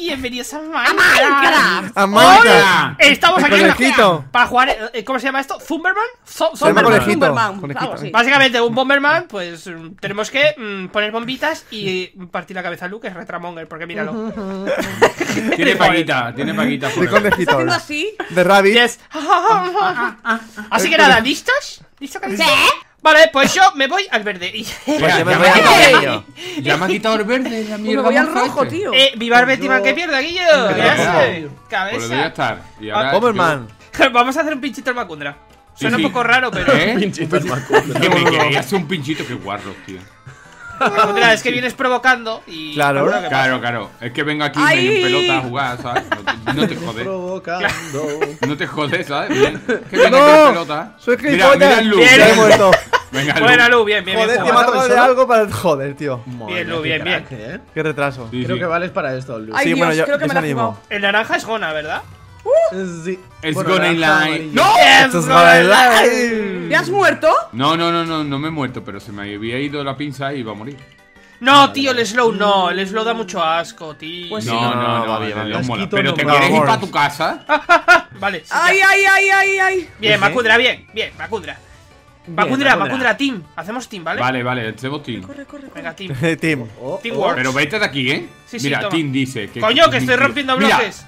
bienvenidos a Minecraft. ¡A Minecraft! Hoy estamos aquí conejito. para jugar, ¿cómo se llama esto? ¿Zumberman? Conejito. Sí. Básicamente un Bomberman, pues tenemos que poner bombitas y partir la cabeza a Luke, es Retramonger, porque míralo. Tiene paguita por De ahí. ¿Está conejito. haciendo así? De rabbit. Yes. Así que nada, ¿listos? ¿Listo, cabeza? Vale, pues yo me voy al verde. Mira, Yo me ya, voy me ha al quitado, amarillo. ya me ha quitado el verde, la Pues mierda. me voy al moza rojo, este. tío. Vivar Bettyman que pierda, Guillo. Gracias. Pues lo voy a estar. Y ahora Bomberman. Vamos a hacer un pinchito al Macundra. Suena Sí, un sí. poco raro, pero. ¿Eh? Pinchitos Macundra. Que me queréis hacer un pinchito, que guarro, tío. Macundra, es que vienes provocando y. Claro. seguro que pasa. Claro. Es que vengo aquí ¡Ay! medio en pelota a jugar, ¿sabes? No te jodes. Provocando. No te jodes, ¿sabes? Bien. Que vengo No, aquí en pelota. soy Mira, gilipollas. mira el look. Bien. Ya he muerto. Venga, el Buena, look. Lu, bien, bien, Joder, bien. tío, me ha jugado. tocado de algo para el joder, tío. Bien, Lu, bien, bien. Qué retraso. Sí, Creo sí. que vales para esto, Lu. Ay, Sí, Dios, bueno, yo creo que me la he animo. jugado. El naranja es Gona, ¿verdad? Sí. It's Bueno, gonna naranja, line. amarillo. ¡No! Esto es Gonna ¿Te has muerto? No me he muerto, pero se me había ido la pinza y iba a morir. No, tío, el slow no. El slow da mucho asco, tío. Pues sí. No, va bien, va no bien. mola. Asquito Pero no te mola. quieres ir para Vamos. tu casa. Vale. sí, Ay, ya. ay. Bien, Macundra, bien, Macundra. Macundra, Macundra. team. Hacemos team, ¿vale? Vale, hacemos team. Corre. Venga, team. Team. Teamwork. Pero vete de aquí, ¿eh? Sí, sí, Mira, toma. Tim dice que. Coño, que estoy rompiendo Mira, bloques.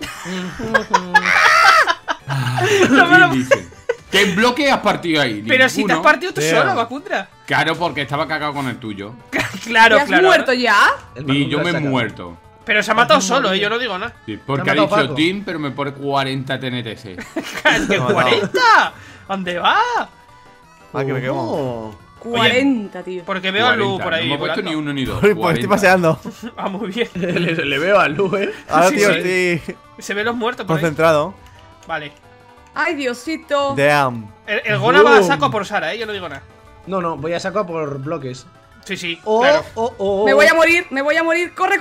Tim dice. ¿Qué bloque has partido ahí? Pero si te has Ninguno. partido tú Damn. solo, Macundra. Claro, porque estaba cagado con el tuyo. Claro, ¿Te has claro. muerto ya? Y yo me he muerto. Pero se ha matado solo, yo no digo nada. Sí, porque Te ha ha matado dicho Paco. Tim, pero me pone 40 TNTS. ¡Que 40! ¿Dónde va? Ah, que me quemo. Oh. 40, tío. Porque veo a Lu 40. por ahí. No me he puesto volando. ni uno ni dos. Pues estoy 40. paseando. Ah, muy bien. Le veo a Lu, Ahora, Sí, tío, sí. estoy Se ven los muertos por ahí. concentrado. Vale. Ay, Diosito. Damn. El Gona va a saco por Sara, yo no digo nada. No, voy a sacar por bloques. Sí, sí. Oh, Claro. oh. Me voy a morir. Corre.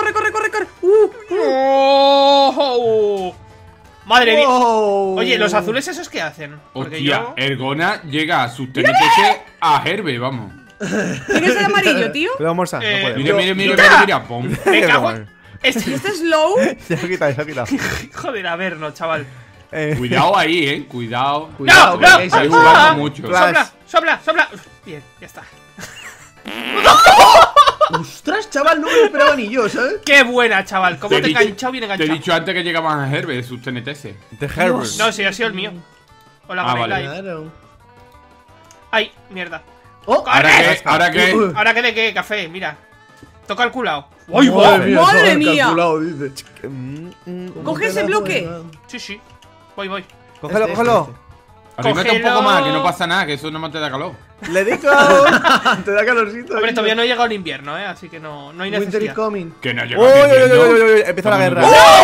¡Oh! Madre mía. Oh. Oye, ¿los azules esos qué hacen? Porque Hostia, yo. Ergona llega a sus TNTS a Herbe, vamos. ¿Quién es el amarillo, tío? Cuidado, Morsa. No Eh, puede. Mira, pom. Me cago Bueno. en. Este. ¿Este es Slow? Se lo ha quitado. Joder, a ver, no, chaval. Cuidado ahí, cuidado. Cuidado, ¡No! que ¡No! Ahí hay jugando ¡Ah! mucho. Claro. Sopla. Bien, ya está. Ostras, chaval, no me lo esperaba ni yo, ¿sabes? ¡Qué buena, chaval! ¿Cómo te he he dicho- enganchado? Bien Te he enganchado. dicho antes que llegaban a Herbe sus TNTS. The Herbert. No, sí, ha sido el mío. Hola, Ah, Gona vale. Live. Claro. Ay, mierda. Oh, Ahora que. Ahora que de qué, café, mira. Toca el culao. ¡Ay, madre chaval, mía! calculado, dice. Coge ese bloque. Sí. Voy. Cógelo, Este, cógelo. Arrímate un Cógelo. poco más, que no pasa nada, que eso no te da calor. Le digo. Te da calorcito. Hombre, tío. todavía no ha llegado el invierno, así que no hay Winter is necesidad. coming. Que no Uy, llega uy, el uy, invierno. uy, empieza la guerra.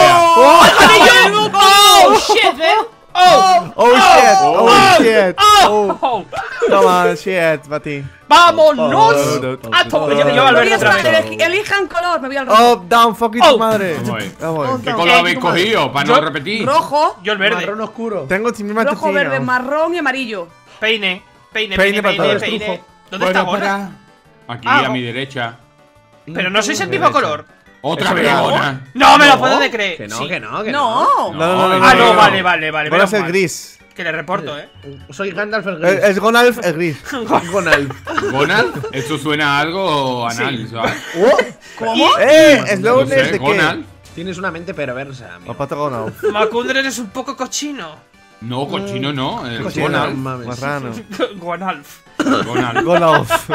Estamos ¡Oh, shit, man! ¡Oh! Oh shit. ¡Oh! Toma, shit, Bati. ¡Vámonos! ¡A todo! Yo al Voy verde a otra estar, vez. elijan color. Me voy al rojo. Up, down, fucking Oh. tu madre. Vamos ahí. Vamos. ¿Qué color habéis tu madre. cogido? Para Yo- no repetir. Rojo, Yo el verde. Marrón oscuro. Tengo el mismo rojo, verde, marrón y amarillo. Peine. Peine para todos. peine. ¿Dónde está Gona? Aquí, Ah, a mi derecha. Pero no sois el mismo color. Otra Eso vez, no. Gona. No me lo puedo de creer. Que no, Sí. que no, que No. No. Ah, no, vale. Van a menos ser mal. gris. Que le reporto, Soy Gandalf el gris. Es Gonalf, es gris. Gonalf. ¿Gonal? Esto suena a algo anal, ¿sabes? ¿Cómo? No Slowness sé, de Gonal. qué. Tienes una mente perversa, amigo. Papato Gonalf. Macundre eres un poco cochino. No, cochino no. El Cochino, Gonal. mames. Marrano. Guanalf. Gonal. Gonalf.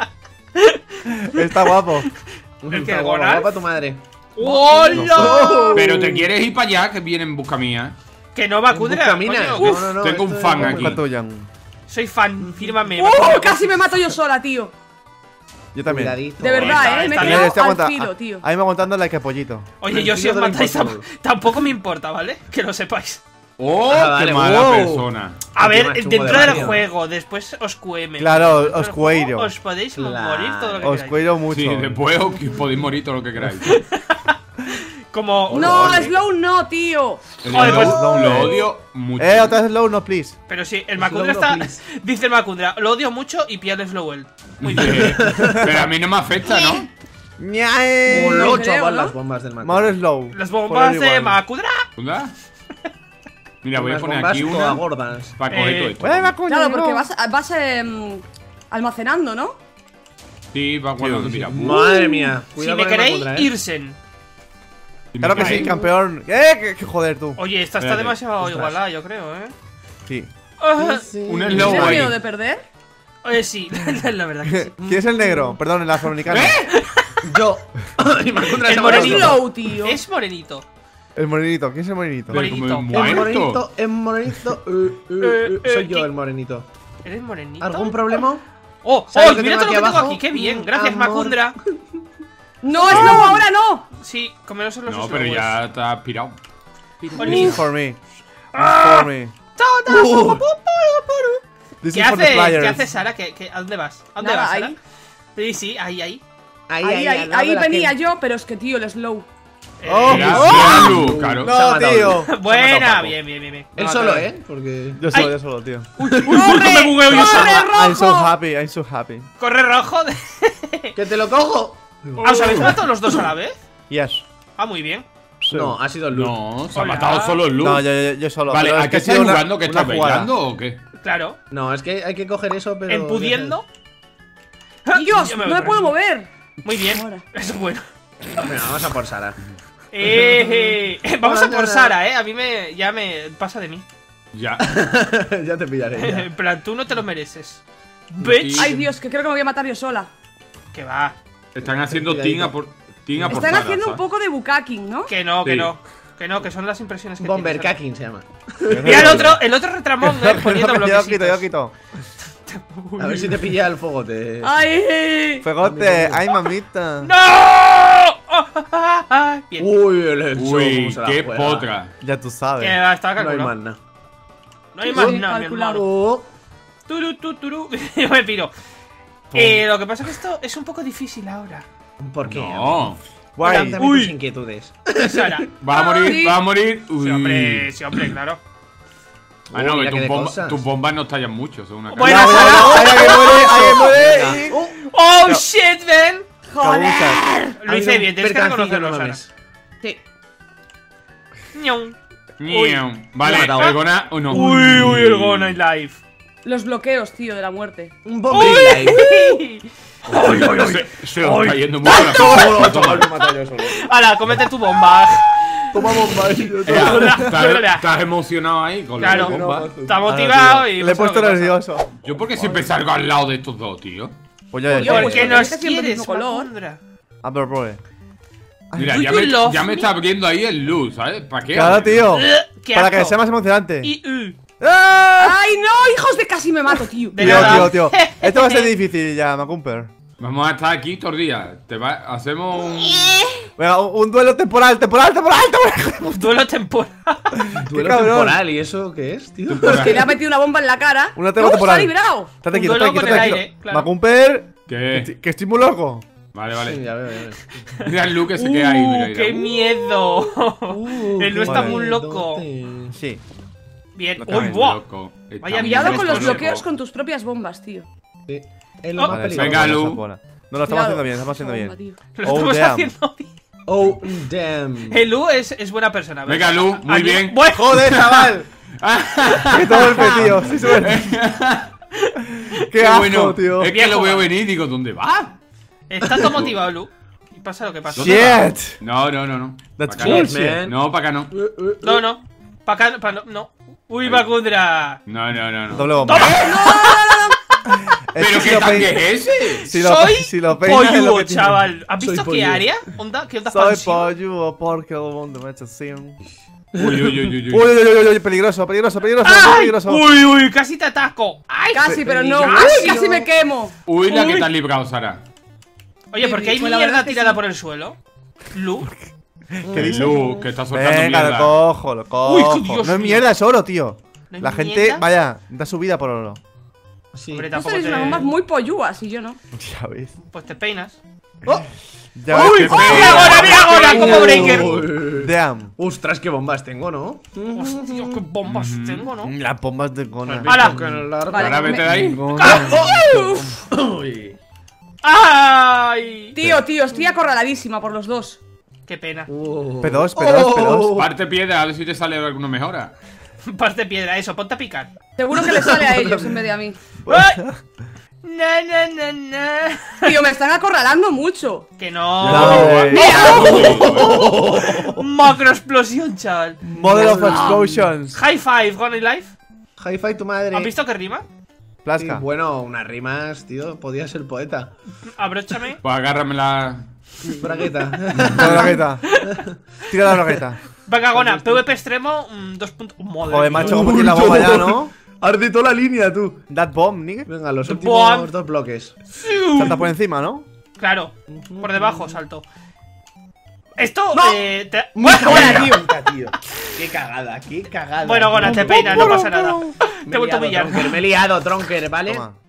Está guapo. ¿El que, Está Gonalf? guapa tu madre. ¡Hola! Pero te quieres ir para allá, que viene en busca mía. Que no, Macundre. Buscamina. coño. No, tengo un esto fan es- aquí. Busca tuya. Soy fan, fírmame. Macundre. Casi me mato yo sola, tío. Yo también. Cuidadito. De verdad, Está me he bien, Mira, quedado estoy al aguanta- filo, tío. Ahí me aguantando like a pollito. Oye, yo si os Tranquilo, te lo matáis importa. tampoco me importa, ¿vale? Que lo sepáis. ¡Oh, vale, qué mala wow. persona! A Qué ver, más chungo dentro de del barrio. juego, después os cueme. Claro, Dentro os del juego cueiro. Os podéis Claro. morir todo lo que Os queráis. cuido mucho. Sí, después os podéis morir todo lo que queráis. Como. No, Slow no, tío. Joder, pues- Lo odio mucho. Otra vez slow, no, please. Pero sí, el Macundra Slow, está. please. Dice el Macundra, lo odio mucho y pierde Slowell. Muy bien. Pero a mí no me afecta, ¿no? ¡Ñae! No Lo creo, chaval, ¿no? las bombas del Mac. More slow. Las bombas Por de igual. Makudra. ¿Hola? Mira, voy a Unas poner bombas aquí todas una gordas. para coger todo esto. Bueno, Macuña, Claro, no. porque vas almacenando, ¿no? Sí, va cuando mira. Madre mía. Si Cuidado me con el queréis, Macundra, Irsen. Claro que sí, campeón. Que joder tú. Oye, esta está Espérate. demasiado Ostras. igualada, yo creo, Sí. Ah, Un ¿Tienes slow ahí. miedo de perder? Oye, sí, la verdad que sí. ¿Quién es el negro? Perdón, el afroamericano. Yo. Y Macundra El se ha morenito. matado. Slow, tío. Es morenito. El morenito. ¿Quién es el morenito? Morenito. Como El muerto. morenito, el morenito. Soy yo ¿qué? el morenito. ¿Eres morenito? ¿Algún problema? Oh, ¿Sabes oh, lo que mira tengo todo lo que aquí tengo abajo? aquí. Qué bien. Gracias, Amor. Makundra. No, Slow, ahora no. Sí, con menos en los No, pero slowers. ya está aspirado. Oli. For me. For me. This ¿Qué is for the haces? players. ¿Qué haces, Sara? ¿A dónde vas? ¿A dónde Nada, vas, Sara? ahí. Sí, sí, ahí. Ahí venía yo, pero es que, tío, el Slow. Oh, Mira, oh. mira, Lu, claro. Se ha No, matado. tío. Buena, Paco. bien, bien, bien, bien. Él No, solo, claro. Porque. Yo solo, tío. Uy, justo me bugueo yo solo. I'm so happy, I'm so happy. Corre rojo. ¡Que te lo cojo! Ah, ¿os habéis matado los dos a la vez? Yes. Ah, muy bien. No, ha sido Lu. No, se ha Hola. matado solo el Lu. No, yo solo. Vale, pero es ¿a que qué ha estás sido una- jugando? ¿Que una estás jugada. bailando o qué? Claro. No, es que hay que coger eso, pero. Empudiendo. Dios, Yo no voy me por puedo aquí. mover. Muy bien. Ahora. Eso es bueno. Venga, vamos a por Sara. Vamos a por Hola. Sara, a mí ya me pasa de mí. Ya. Ya te pillaré. ya. En plan, tú no te lo mereces. Bitch. Ay, Dios, que creo que me voy a matar yo sola. Que va. Están haciendo tinga por Están Sara, haciendo un ¿sabes? poco de bucaking, ¿no? Que no, que Sí. no. Que no, que son las impresiones que Bomber tienes. Kakin se llama. Mira el otro retramón, poniendo Yo quito, bloquecitos. yo quito. A ver si te pilla el fuego. Te... ¡Ay! Fegote, ay mamita. ¡No! Bien. Uy, el show, Uy, cómo se la qué juega. potra. Ya tú Que sabes. va, estaba No hay calculado. más nada. No hay más Sí, nada, mi calculado. hermano. Oh, Turu. Yo me piro. Lo que pasa es que esto es un poco difícil ahora. ¿Por qué? No. Guay. Lánzame Uy. tus inquietudes. Sara. Va a morir, Sí. va a morir. Uy. Sí, hombre, claro. Ah, no, Uy, que mira qué de tus cosas. bombas no estallan mucho, son una Bueno, caca. Sara. Ay, que muere, ay, que muere. Oh, ¡Oh, shit, man! Cabuchas. Lo hice bien, tienes que reconocerlo, no Sara. mames. Sí. Ñau. Ñau. Vale, Me ha matado. Gona o no. Uy, el Gona in Life. Los bloqueos, tío, de la muerte. Un bomber live. Se lo está yendo mucho la cosa. Hala, cómete tu bomba. Toma bomba. Estás emocionado ahí con la Claro. bomba. Está motivado y. Le he pasa lo puesto que pasa. nervioso. Yo porque siempre salgo al lado de estos dos, tío. Pues ya, Yo, ¿Por pues, qué porque nos es siempre el quieres, mismo color. Makundra? A ver, bro. Mira, Do ya you love me me? está abriendo ahí el luz, ¿sabes? ¿Para qué? Claro, tío. ¿Qué Para que asco. sea más emocionante. Y. ¡Ah! ¡Ay, no! ¡Hijos de casi me mato, tío! De Tío, nada. tío. Esto va a ser difícil ya, Macumper. Vamos a estar aquí todos los días. Hacemos un. Venga, un duelo temporal. Duelo temporal. Duelo cabrón. temporal. ¿Y eso qué es, tío? Pues que le ha metido una bomba en la cara. Una tregua ¡No, se ha temporal. librado! Estate Un quieto, duelo estate con quieto, el estate aire, quieto. claro. Macumper, ¿Qué? que estoy muy loco. Vale, Sí, vale. ya veo, ya veo. Mira el Lu que se queda ahí. Mira, mira. ¡Qué miedo! El Lu está vale. muy loco. Sí. Bien. Lo ¡Uy, que buah! Loco. Está Vaya muy Cuidado Mira, con los esto es bloqueos loco. con tus propias bombas, tío. Sí. Es lo Oh. más Vale, peligroso. venga, Lu. No, lo estamos Cuidado. haciendo bien, estamos haciendo Esa bien. bomba, tío. Lo Oh, estamos damn. haciendo bien. Oh, damn. El Lu es buena persona. ¿ves? Venga, Lu, muy Aquí- bien. Bueno, ¡Joder, chaval! ¡Qué torpe, tío! Sí, suerte. ¡Qué asco, tío! Es que Bien lo veo jugado. venir y digo, ¿dónde va? está todo motivado, Lu. Y pasa lo que pasa. ¡Shit! No, no, no, no. That's Pa' acá no. bullshit. man. No, para acá no. No. Pa' acá, no. ¡Uy, Makundra! No, no, no, no. Doble bomba. Es ¿Pero que si qué lo tanque pein- es ese? Si lo, Soy si lo peinas es lo polluo, que tiene. chaval. ¿Has Soy visto qué polluo. área? ¿Onda? ¿Qué onda Soy expansivo? pollo porque el mundo me echa así. Uy, Uy, uy, uy, uy, uy, uy, uy, peligroso, peligroso, peligroso, ¡Ay! peligroso. ¡Uy, casi te ataco! ¡Ay! Casi, pero no. Peligroso. ¡Uy, casi me quemo! Uy, la Uy. que te has librado, Sara. Oye, ¿por qué hay Pues la verdad mierda es que tirada sí. por el suelo? Lu. ¿Qué dices? Lu, que está soltando Venga, mierda. lo cojo, lo cojo. Uy, qué Dios no es mío. mierda, es oro, tío. ¿No es La gente, mierda? vaya, da su vida por oro. Sí. Hombre, Tú tampoco tenéis te... unas bombas muy polluas y yo no. Ya ves. Pues te peinas. Ya ¡Uy! ves. ¡Mira ahora! ¡Como breaker! Damn. Ostras, qué bombas tengo, ¿no? Hostia, qué bombas tengo, ¿no? Las bombas de Gona. ¡Hala! Con el largo. Vale, Ahora vete de ahí. Uy. ¡Ay! Tío, estoy acorraladísima por los dos. Qué pena. P2. Parte piedra, a ver si te sale alguna mejora. Parte de piedra, eso, ponte a picar. Seguro que le sale a ellos en vez de a mí. ¡Ay! Na. Tío, me están acorralando mucho. Que no. Dale. Macro explosión, chaval. Model of Explosions. High five, Gone Life. Hi-Fi tu madre. ¿Has visto qué rima? Sí, Plasca. bueno, unas rimas, tío. Podía ser poeta. Abróchame. Pues agárramela. Bragueta. La bragueta. Tira la bragueta. Venga, Gona, PvP extremo, 2 puntos. Joder, macho, como tiene la bomba ya, ¿no? Arde toda la línea, tú. That bomb, nigga. Venga, los Bomb. últimos 2 bloques. Salta por encima, ¿no? Claro, por debajo salto. Esto, Bueno, tío. Qué cagada, qué cagada. Bueno, Gona, te peinas, no pasa nada. Te he vuelto a humillar. Me he liado, Tronker, ¿vale? Toma.